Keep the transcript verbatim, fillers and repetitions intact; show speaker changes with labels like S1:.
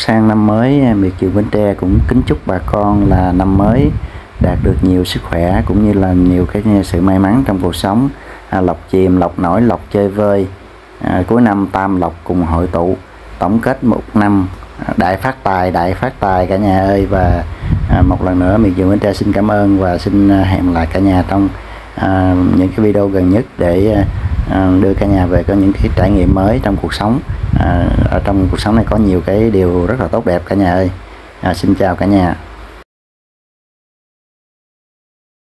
S1: sang năm mới, miệt vườn Bến Tre cũng kính chúc bà con là năm mới đạt được nhiều sức khỏe cũng như là nhiều cái sự may mắn trong cuộc sống, à, lộc chìm lộc nổi lộc chơi vơi, à, cuối năm tam lộc cùng hội tụ, tổng kết một năm đại phát tài đại phát tài cả nhà ơi. Và à, một lần nữa miệt vườn Bến Tre xin cảm ơn và xin hẹn lại cả nhà trong à, những cái video gần nhất để à, đưa cả nhà về có những cái trải nghiệm mới trong cuộc sống. À, ở trong cuộc sống này có nhiều cái điều rất là tốt đẹp cả nhà ơi. À, xin chào cả nhà.